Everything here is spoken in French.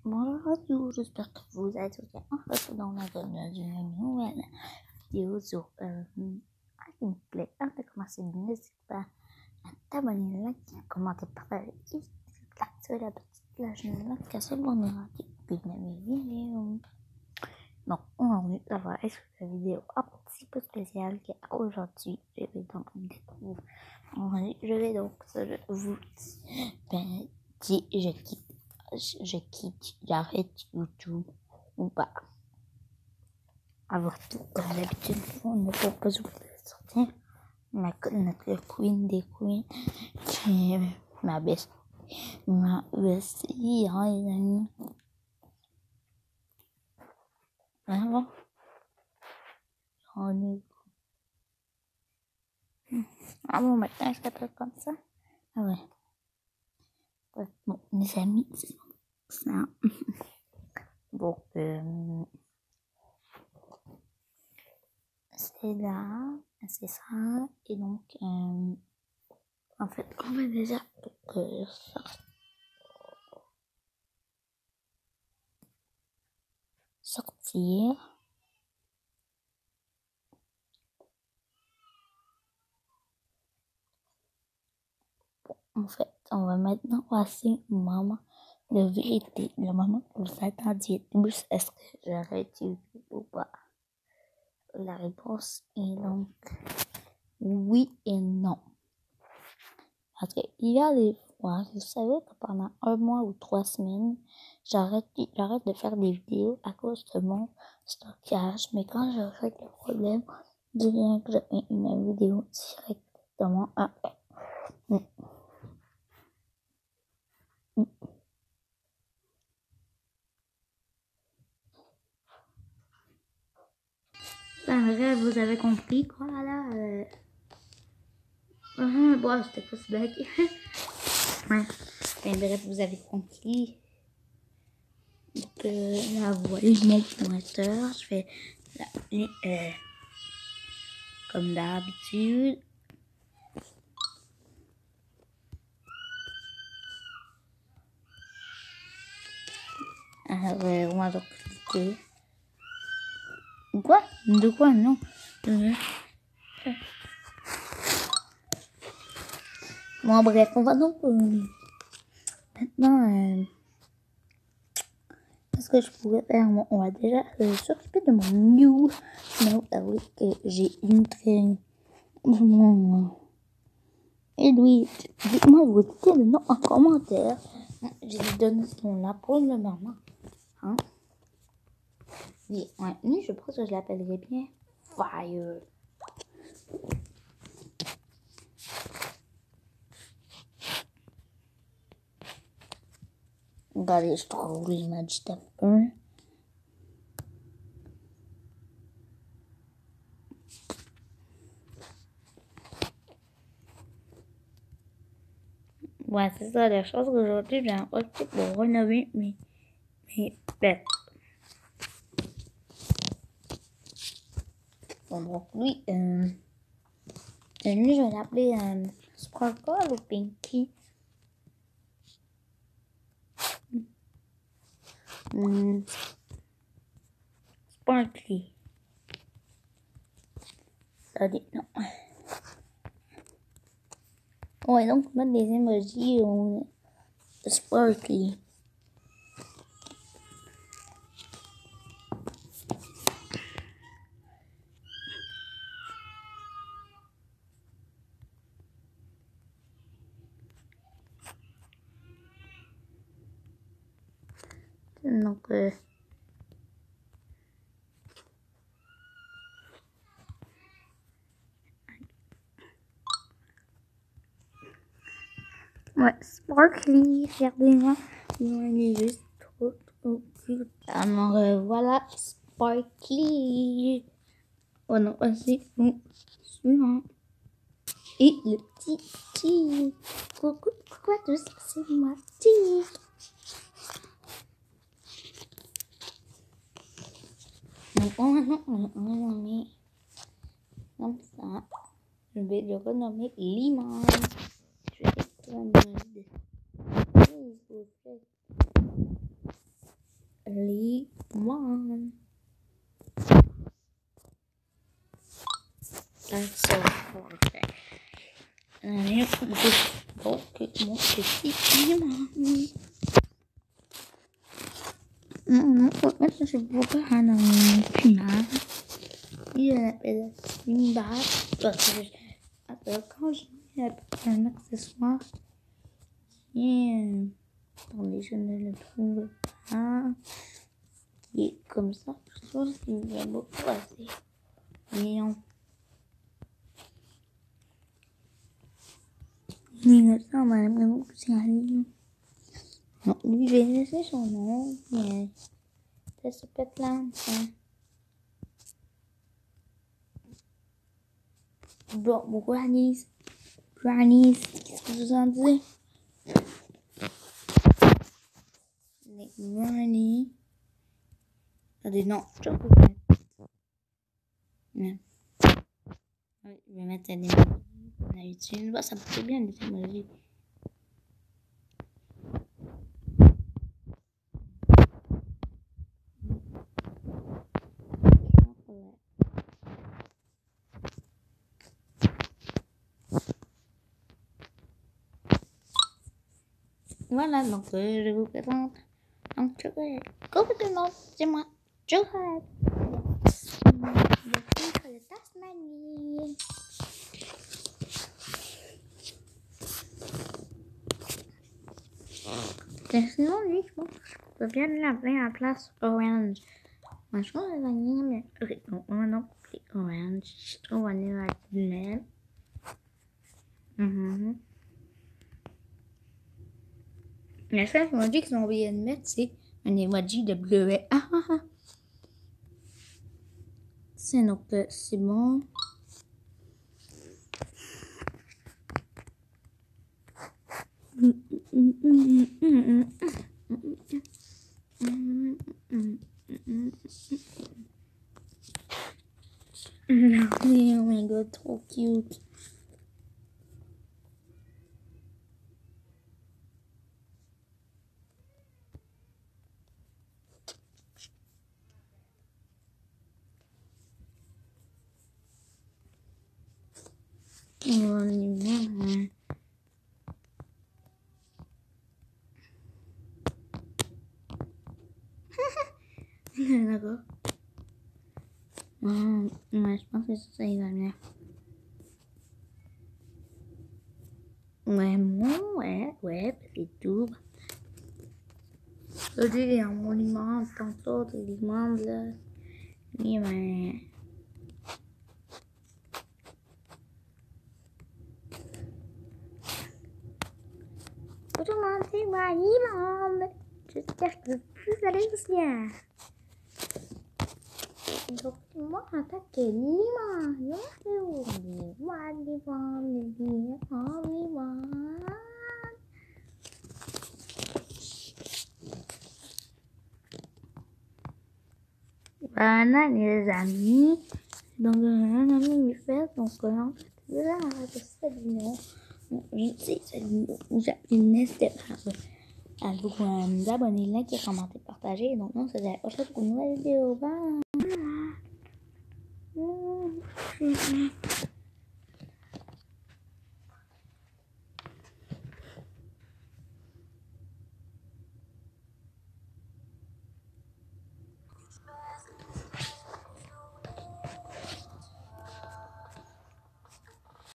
Bonjour, j'espère que vous êtes bien. En fait, dans une nouvelle vidéo sur gameplay. Avant de commencer, n'hésite pas à t'abonner, liker, commenter, partager et activer la petite cloche de notification pour ne rater aucune de mes vidéos. Donc, aujourd'hui, ça va être une vidéo un petit peu spéciale car aujourd'hui, je vais donc découvrir. Je vais donc vous dire, j'arrête YouTube ou pas. Avant tout, comme d'habitude, on ne peut pas oublier de sortir notre queen des queens, qui est ma bestie, hein, les amis. Vraiment, on est. Ah bon, maintenant, elle s'appelle comme ça? Ah ouais. Ouais. Bon, mes amis, c'est ça. Bon, c'est là, c'est ça, et donc, en fait, on va déjà sortir. Bon, en fait, on va maintenant passer au moment de vérité, le moment où vous attendiez tous, est-ce que j'arrête YouTube ou pas? La réponse est donc oui et non. Parce qu'il y a des fois, vous savez que pendant 1 mois ou 3 semaines, j'arrête de faire des vidéos à cause de mon stockage. Mais quand je règle le problème, je viens que je fais une vidéo directement à bref, vous avez compris quoi là. Bon, c'était pas si blague. Ouais. Mais bref, vous avez compris. Donc là, vous voyez mon pointeur. Je fais comme d'habitude. Alors, on va donc cliquer. Quoi? De quoi? Non. Bon, bref, on va donc maintenant. Qu'est-ce que je pourrais faire? On va déjà s'occuper de mon new. Mais avouez que j'ai une très. Et oui, dites-moi vos noms en commentaire. Je vais donner ce nom-là pour le moment. Hein? Oui, ouais, lui, je pense que je l'appellerai bien Fire. Regardez, je trouve l'image d'un peu. Ouais, c'est ça, la chose qu'aujourd'hui, j'ai un profité pour rénover mes bêtes. Bon, donc, lui, je vais l'appeler Sparkle ou Pinky. Sparkly. Attendez, non. Ouais, donc, mettre des emojis Sparkly. Donc, ouais, Sparkly, regardez-moi. Il est juste trop cute. Alors, voilà, Sparkly. Oh non, c'est suivant. Et le petit. Coucou à tous, c'est moi, petit. Donc, maintenant, on va renommer comme ça. Je vais le renommer Limon. Je vais être en mode. Donc, mon petit imam. Maintenant, je vois un pinard. Il appelle une barre. Quand je mets un accessoire, attendez, je ne le trouve pas. Et comme ça, je pense qu'il va me passer. Mais non. Il ressemble à la même chose. Non, lui, je vais laisser son nom, mais ça se pète là. Bon, Grannies, qu'est-ce que vous en dites? Les Grannies. Attendez, non, je peux pas. Non. Oui, je vais mettre des emojis. YouTube. Ça me fait bien les emojis. Voilà, donc je vous présente. Donc, je vais complètement, c'est moi, Johan. Le titre de Tasmanie. Sinon, lui, je pense que je peux bien l'appeler à la place Orange. Moi, je pense que c'est mais on a compris Orange. Je trouve qu'on est là même. La seule emoji qu'ils ont oublié de mettre, c'est un emoji de bleuet. C'est donc, c'est bon. Oh my god, trop cute. On y va. D'accord. Ouais, je pense que ça y va bien. Ouais, c'est tout. Je dis, il y a un monument, tantôt, il demande là. Oui, mais. Tout le monde, c'est moi, l'imam. J'espère que vous allez bien. Donc, moi, attaquer l'imam. Voilà, les amis. Donc, un ami lui fait. Donc, en fait, là, cette vidéo. Je sais, cette vidéo. N'hésitez pas à vous abonner, liker, commenter, partager. Donc, on se dit à la prochaine pour une nouvelle vidéo. Bye!